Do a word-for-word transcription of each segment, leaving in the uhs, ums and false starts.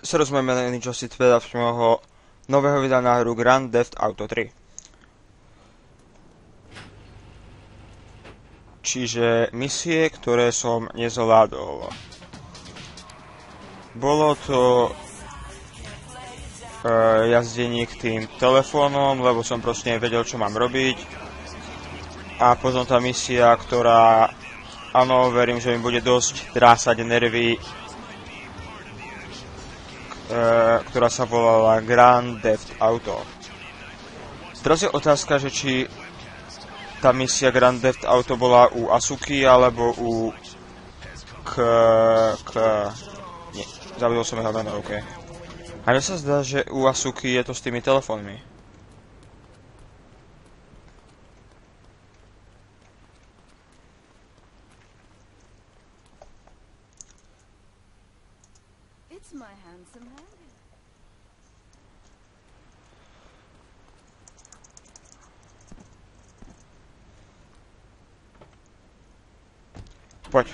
Teraz sme menení, čo si teda z môjho nového videa na hru Grand Theft Auto tri. Čiže misie, ktoré som nezvládol. Bolo to uh, jazdenie k tým telefónom, lebo som proste nevedel, čo mám robiť. A potom tá misia, ktorá, áno, verím, že mi bude dosť drásať nervy, uh, ktorá sa volala Grand Theft Auto. Teraz je otázka, že či tá misia Grand Theft Auto bola u Asuky, alebo u k... k... nie, zabudol som jeho meno, OK. A mne sa zdá, že u Asuky je to s tými telefónmi. It's my handsome man. Poď.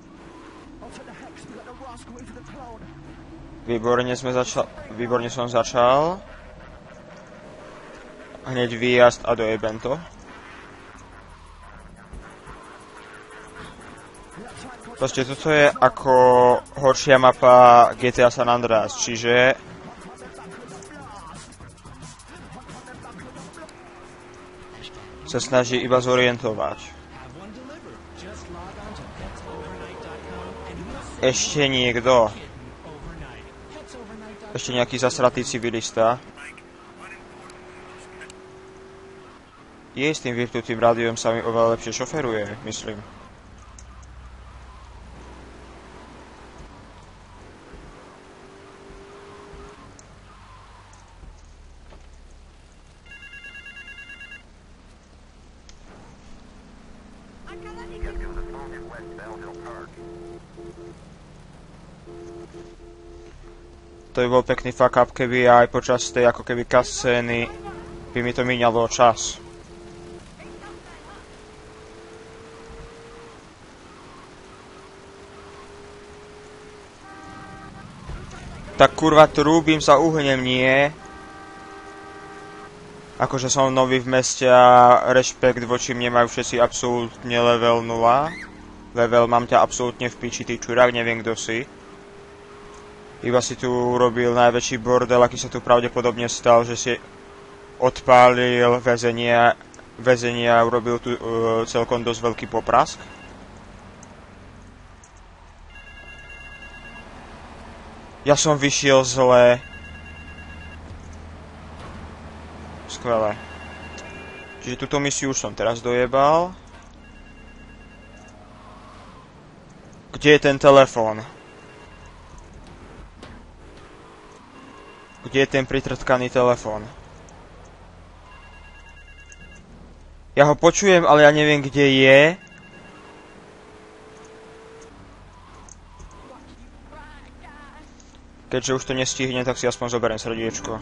Výborne sme začal, výborne som začal. Hneď výjazd a dojebem to. Proste toto je ako horšia mapa G T A San Andreas, čiže sa snaží iba zorientovať. Ešte niekto. Ešte nejaký zasratý civilista. Je s tým vypnutým rádiom sa mi oveľa lepšie šoferuje, myslím. To by bol pekný fuck up, keby aj počas tej ako keby cutscény by mi to míňalo čas. Tak kurva, trúbim sa, uhnem, nie. Akože som nový v meste a rešpekt voči mne majú všetci absolútne level nula. Level mám ťa absolútne v piči, ty čurák, neviem kto si. Iba si tu urobil najväčší bordel, aký sa tu pravdepodobne stal, že si odpálil väzenie, väzenie a urobil tu uh, celkom dosť veľký poprask. Ja som vyšiel zle. Skvelé. Čiže túto misiu už som teraz dojebal. Kde je ten telefón? Kde je ten pritrtkaný telefón? Ja ho počujem, ale ja neviem, kde je. Keďže už to nestihne, tak si aspoň zoberiem srdiečko.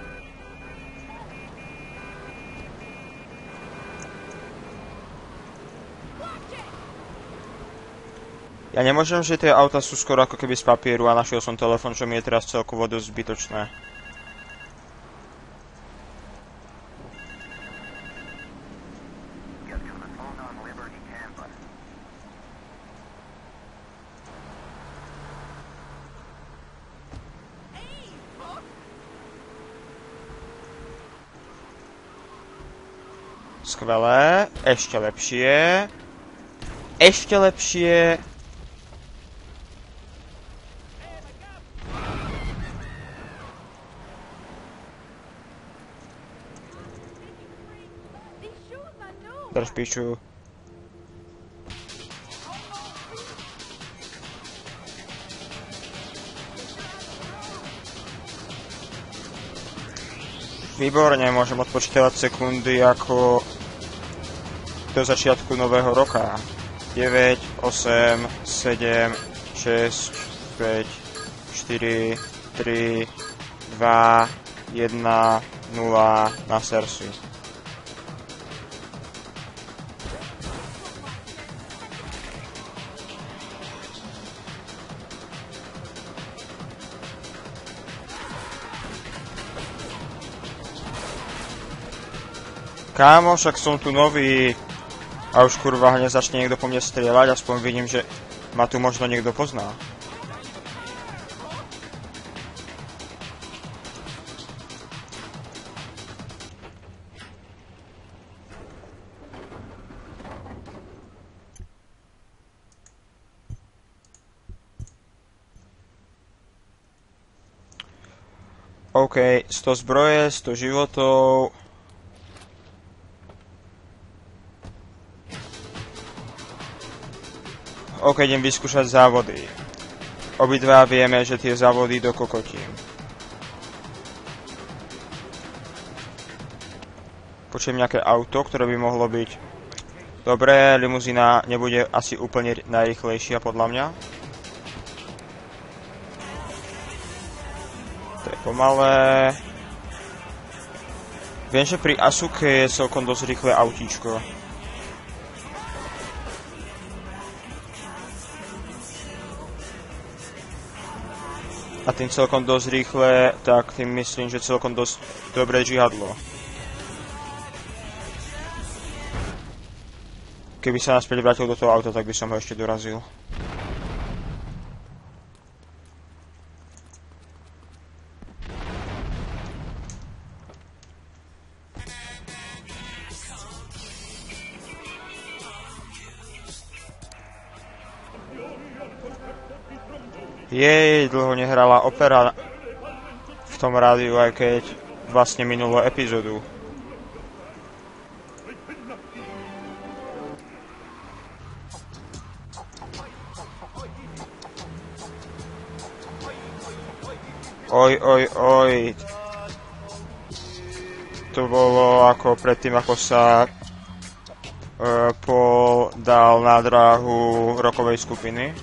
Ja nemôžem, že tie auta sú skoro ako keby z papieru a našiel som telefón, čo mi je teraz celkovo dosť zbytočné. Skvelé, ešte lepšie. Ešte lepšie. Drž piču. Výborne, môžem odpočítavať sekundy ako do začiatku nového roka. deväť, osem, sedem, šesť, päť, štyri, tri, dva, jeden, nula na sersi. Kámo, však som tu nový. A už kurva hneď začne niekto po mne strieľať, aspoň vidím, že ma tu možno niekto pozná. OK, sto zbroje, sto životov. OK, idem vyskúšať závody. Obidva vieme, že tie závody dokokotím. Počujem nejaké auto, ktoré by mohlo byť... Dobre, limuzína nebude asi úplne najrýchlejšia podľa mňa. To je pomalé. Viem, že pri Asuke je celkom dosť rýchle autíčko. A tým celkom dosť rýchle, tak tým myslím, že celkom dosť dobré džihadlo. Keby sa naspäť vrátil do toho auta, tak by som ho ešte dorazil. Jej, dlho nehrala opera v tom rádiu, aj keď vlastne minulú epizódu. Oj, oj, oj. To bolo ako predtým, ako sa uh, Paul dal na dráhu rockovej skupiny.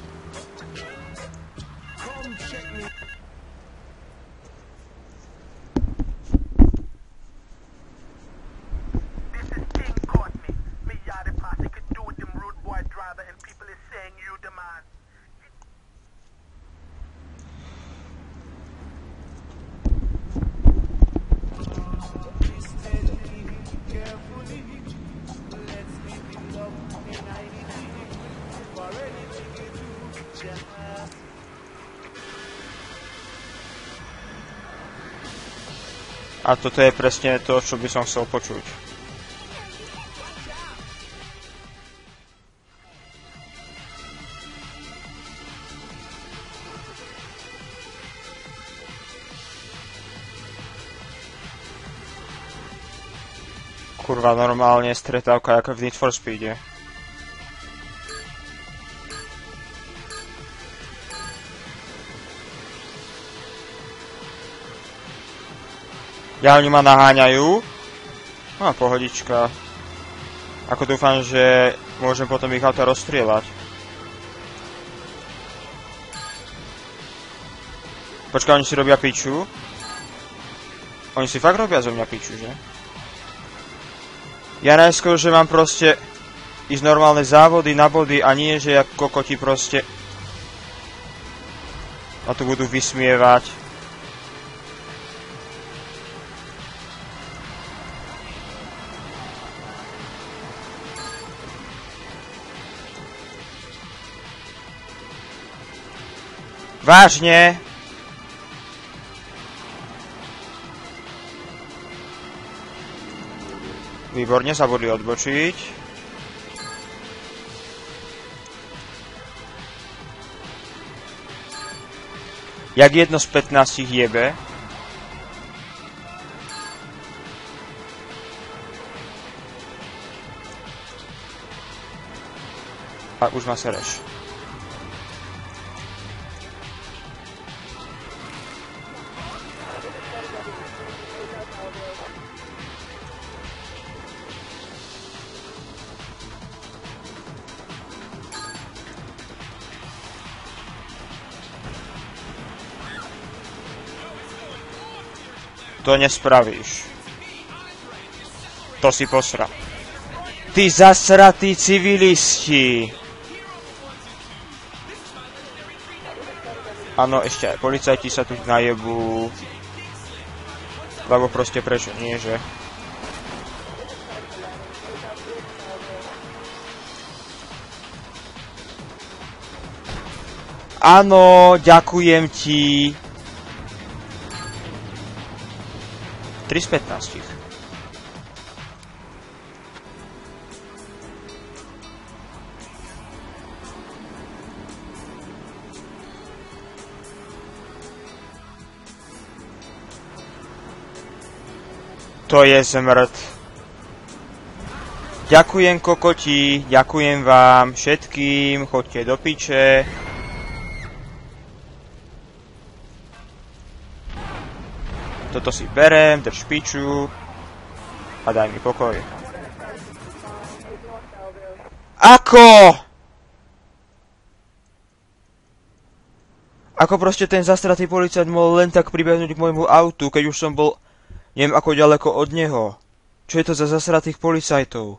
A toto je presne to, čo by som chcel počuť. Kurva, normálne stretávka ako v Need for Speede. Ja, oni ma naháňajú. No, pohodička. Ako dúfam, že môžem potom ich auta rozstrieľať. Počkaj, oni si robia piču. Oni si fakt robia zo mňa piču, že? Ja najskôr, že mám proste ísť normálne závody na body a nie, že jak kokoti proste a tu budú vysmievať. Vážne? Výborne, zabudli odbočiť. Jak jedno z pätnástich jebe. A už ma sereš. To nespravíš. To si posra. Ty zasratí civilisti! Áno, ešte aj policajti sa tu najebú. Lebo proste prečo nie, že? Áno, ďakujem ti. tri z pätnásť. To je smrť. Ďakujem kokoti, ďakujem vám všetkým, choďte do piče. Toto si berem, drž piču a daj mi pokoj. Ako? Ako proste ten zastratý policajt mohol len tak pribehnúť k môjmu autu, keď už som bol neviem ako ďaleko od neho. Čo je to za zasratých policajtov?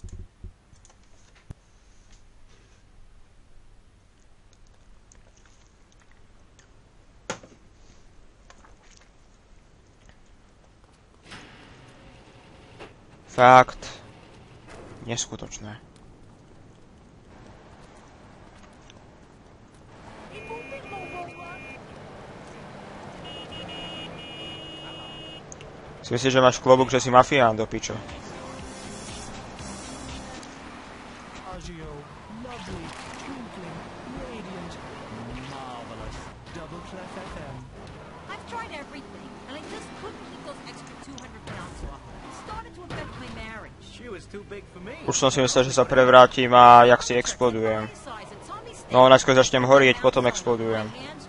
Fakt. Neskutočné. Si myslíš, že máš klobúk, že si mafián do pičo? Už som si myslel, že sa prevrátim a jak si explodujem. No, najskôr začnem horieť, potom explodujem.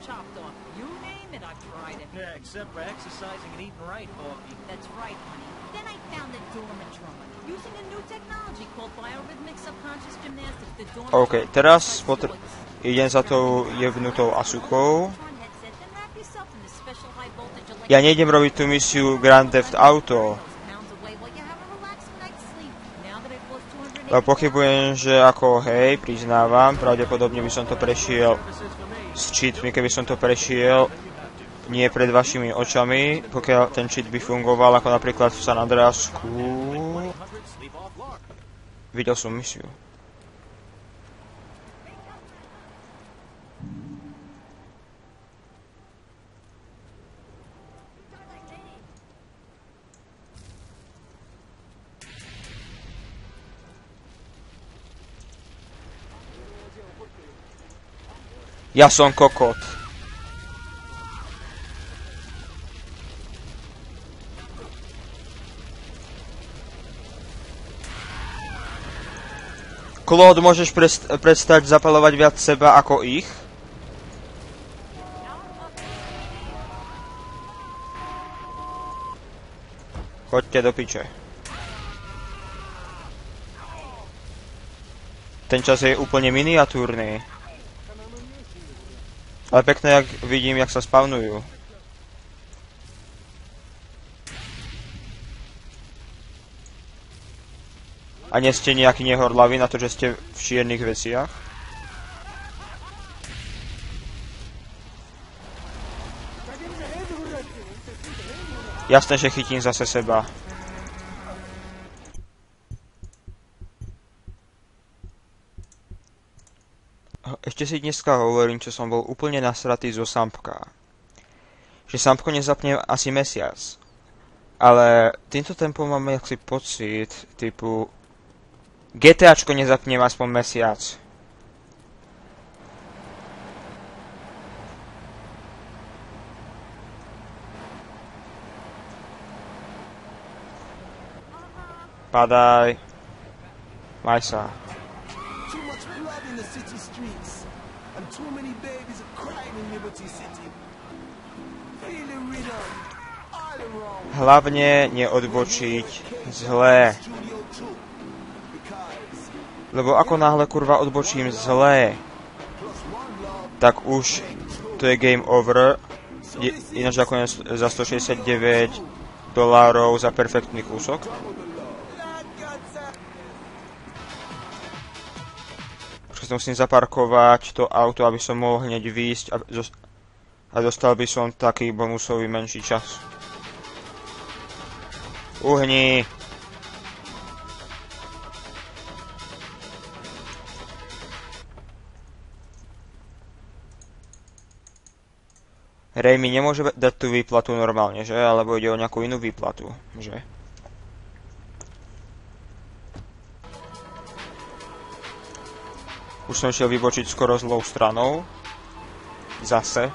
OK, teraz potr- idem za tou jebnutou Asukou. Ja nejdem robiť tú misiu Grand Theft Auto. Lebo pochybujem, že ako hej, priznávam, pravdepodobne by som to prešiel s cheatmi, keby som to prešiel nie pred vašimi očami, pokiaľ ten cheat by fungoval, ako napríklad v San Andreasku. Videl som misiu. Ja som kokot. Claude, môžeš prest- prestať zapaľovať viac seba ako ich? Choďte do piče. Ten čas je úplne miniatúrny. Ale pekné, jak vidím, jak sa spawnujú. A nie ste nejaký nehorlavý na to, že ste v čiernych veciach? Jasné, že chytím zase seba. Ešte si dneska hovorím, čo som bol úplne nasratý zo Sampka. Že Sampko nezapnem asi mesiac. Ale týmto tempom mám jaksi pocit, typu GTAčko nezapnem aspoň mesiac. Padaj. Maj sa. Hlavne neodbočiť zlé. Lebo ako náhle kurva odbočím zlé, tak už to je game over. Je, ináč ako za stošesťdesiatdeväť dolárov za perfektný kúsok. Počkaj, musím zaparkovať to auto, aby som mohol hneď výjsť a, a dostal by som taký bonusový menší čas. Uhni! Ray mi nemôže dať tú výplatu normálne, že? Alebo ide o nejakú inú výplatu, že? Už som šiel vybočiť skoro zlou stranou. Zase.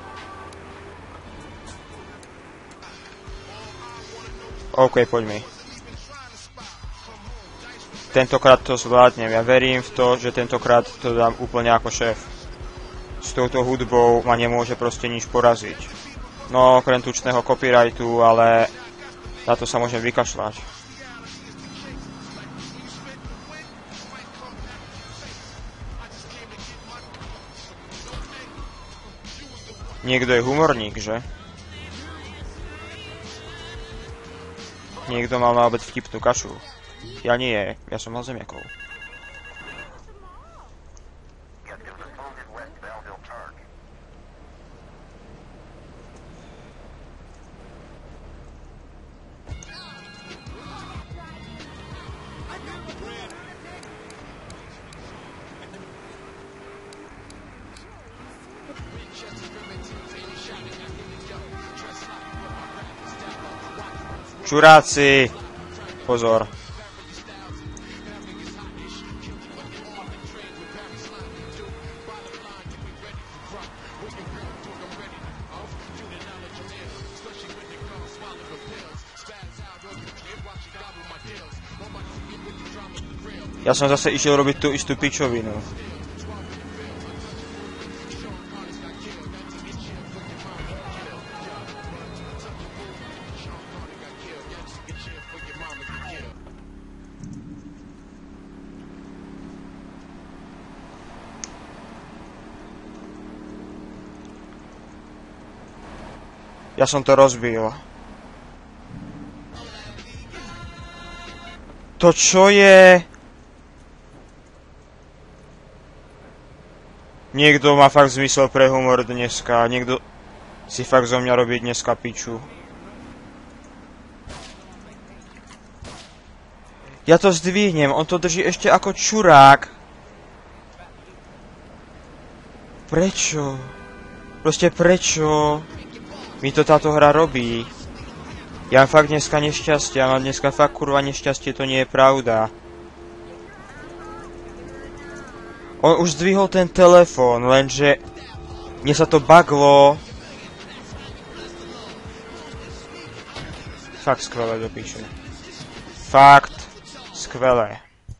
OK, poď mi. Tentokrát to zvládnem. Ja verím v to, že tentokrát to dám úplne ako šéf. S touto hudbou ma nemôže proste nič poraziť. No, okrem tučného copyrightu, ale na to sa môžem vykašľať. Niekto je humorník, že? Niekto mal na obed vtipnú kašu. Ja nie, ja som mal zemiakov. Čuráci! Pozor. Ja som zase išiel robiť tú istú pičovinu. Ja som to rozbil. To čo je? Niekto má fakt zmysel pre humor dneska. Niekto si fakt zo mňa robí dneska piču. Ja to zdvihnem, on to drží ešte ako čurák. Prečo? Proste prečo mi to táto hra robí? Ja mám fakt dneska nešťastie, ja mám dneska fakt kurva nešťastie, to nie je pravda. On už zdvihol ten telefón, lenže mne sa to baglo. Fakt skvelé do piče. Fakt skvelé.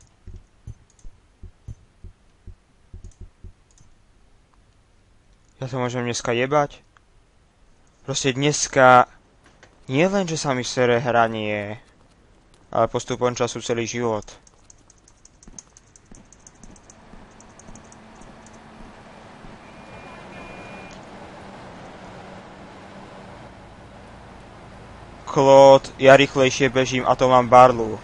Ja to môžem dneska jebať? Proste dneska nie len, že sa mi sere hranie, ale postupom času celý život. Claude, ja rýchlejšie bežím a to mám barlu.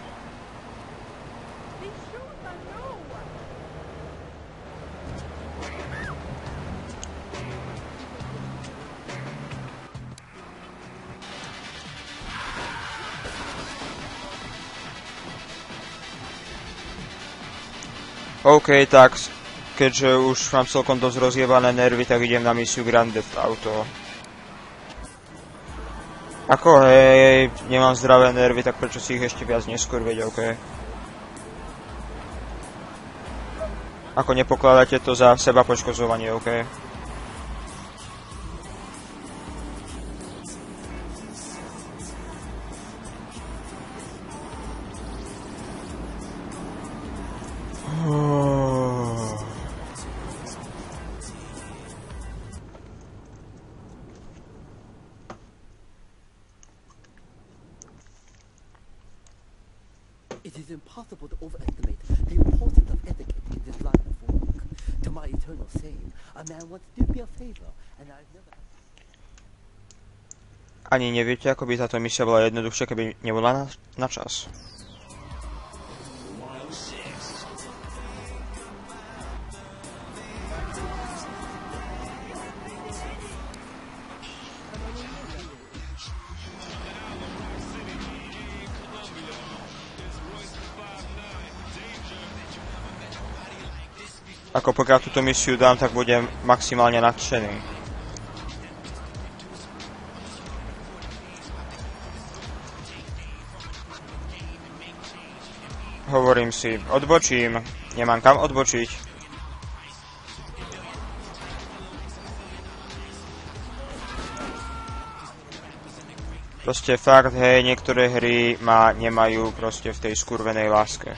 OK, tak keďže už mám celkom dosť rozjebané nervy, tak idem na misiu Grand Theft Auto. Ako hej, nemám zdravé nervy, tak prečo si ich ešte viac neskurviť, OK? Ako nepokladajte to za seba poškozovanie, OK? It is impossible to overestimate the importance of etiquette in this line of work. To my eternal shame, a man once did me a favor, and I've never... Ani neviete, ako by táto misia bola jednoduchšia, keby nebola na, na čas. Ako pokiaľ túto misiu dám, tak budem maximálne nadšený. hovorím si, odbočím. Nemám kam odbočiť. Proste fakt, hej, niektoré hry ma nemajú proste v tej skurvenej láske.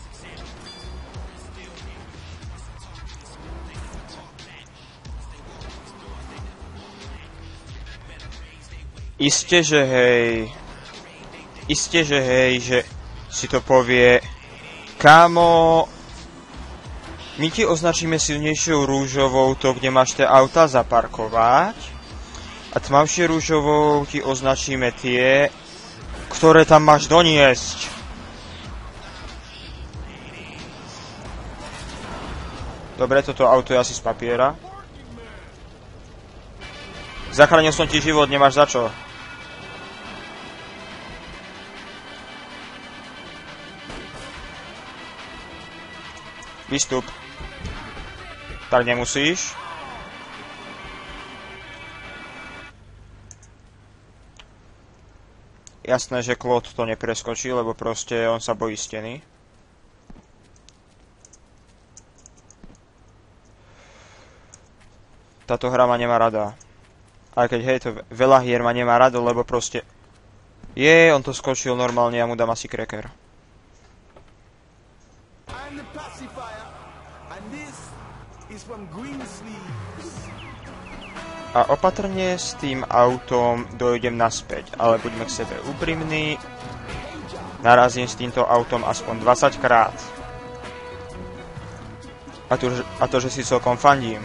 Isté, že hej, isté, že hej, že si to povie, kámo, my ti označíme silnejšou rúžovou to, kde máš tie auta zaparkovať a tmavšie rúžovou ti označíme tie, ktoré tam máš doniesť. Dobre, toto auto je asi z papiera. Zachránil som ti život, nemáš za čo. Výstup. Tak nemusíš. Jasné, že Claude to nepreskočí, lebo proste on sa bojí steny. Táto hra ma nemá rada. Aj keď hej, to veľa hier ma nemá rado, lebo proste... Je, on to skočil normálne, ja mu dám asi cracker. A opatrne s tým autom dojdem naspäť, ale buďme k sebe úprimní. Narazím s týmto autom aspoň dvadsať krát. A to, a to, že si celkom fandím.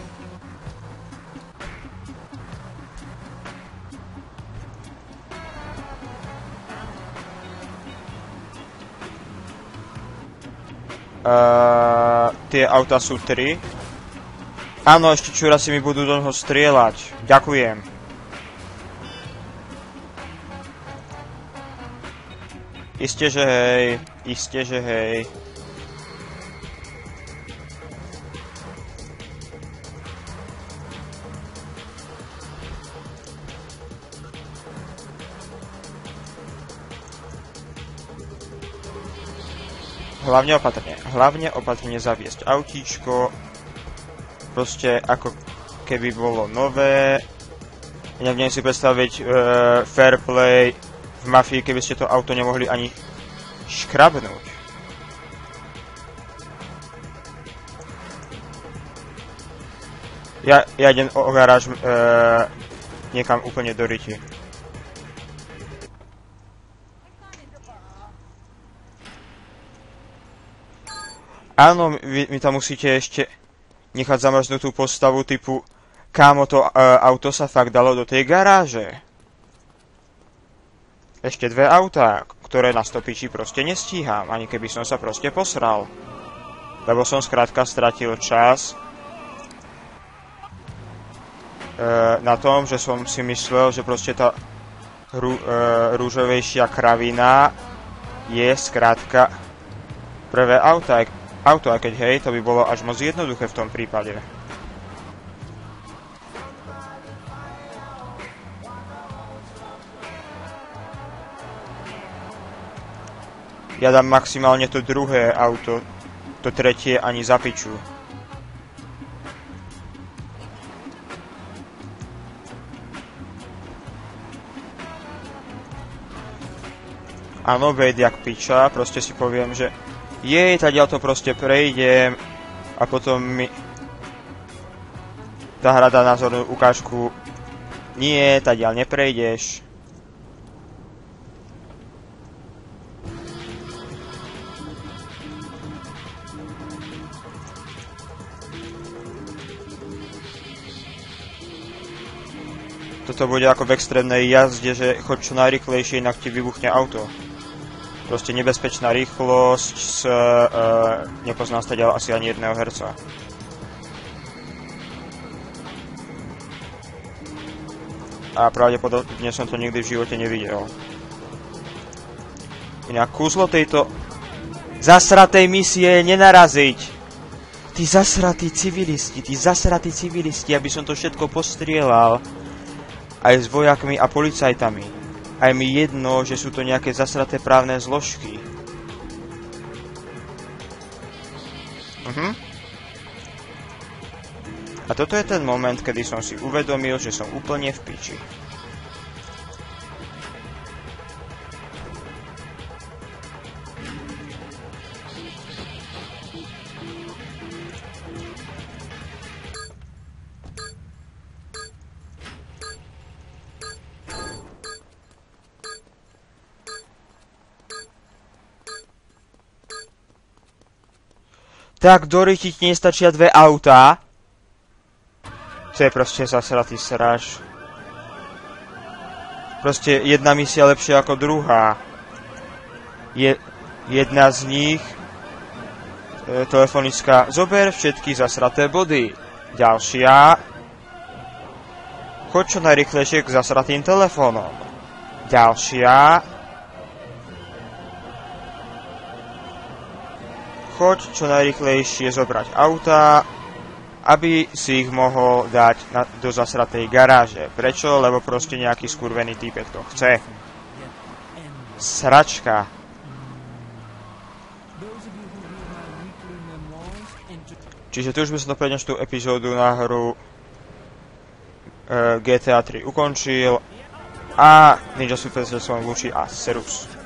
Uh, tie auta sú tri. Áno, ešte čurasi mi budú do toho strieľať. Ďakujem. Isté, že hej. Isté, že hej. Hlavne opatrne. Hlavne opatrne zaviesť autíčko. Proste ako keby bolo nové. Ja neviem si predstaviť uh, fair play v Mafii, keby ste to auto nemohli ani škrabnúť. Ja, ja idem o garáž uh, niekam úplne do riti. Áno, vy mi tam musíte ešte nechať zamrznutú postavu typu kámo, to uh, auto sa fakt dalo do tej garáže. Ešte dve autá, ktoré na stopiči proste nestíham, ani keby som sa proste posral. Lebo som skrátka stratil čas uh, na tom, že som si myslel, že proste tá rú, uh, rúžovejšia kravina je skrátka prvé auta. Auto, a keď hej, to by bolo až moc jednoduché v tom prípade. Ja dám maximálne to druhé auto, to tretie ani za piču. Áno, veď jak piča, proste si poviem, že jej, tadiaľ to proste prejdem a potom mi tá hra dá názornú ukážku. Nie, tadiaľ neprejdeš. Toto bude ako v extrémnej jazde, že choď čo najrýchlejšie, inak ti vybuchne auto. Proste nebezpečná rýchlosť s... Uh, nepoznám stadiaľ asi ani jedného herca. A pravdepodobne som to nikdy v živote nevidel. Inak kúzlo tejto zasratej misie je nenaraziť. Tí zasratí civilisti, tí zasratí civilisti, aby som to všetko postrieľal. Aj s vojakmi a policajtami. Aj mi jedno, že sú to nejaké zasraté právne zložky. Mhm. A toto je ten moment, kedy som si uvedomil, že som úplne v piči. Tak, Dory, ti nestačia dve autá? To je proste zasratý sraž. Proste jedna misia lepšia ako druhá. Je, jedna z nich... E, telefonická. Zober všetky zasraté body. Ďalšia... Choď čo najrychlejšie k zasratým telefónom. Ďalšia... Choď čo najrychlejšie zobrať auta, aby si ich mohol dať na, do zasratej garáže. Prečo? Lebo proste nejaký skurvený týpek to chce. Sračka. Čiže tu už by som to pre dnešnú epizódu na hru e, G T A tri ukončil. A Ninja Super sa s vami lúči a serus.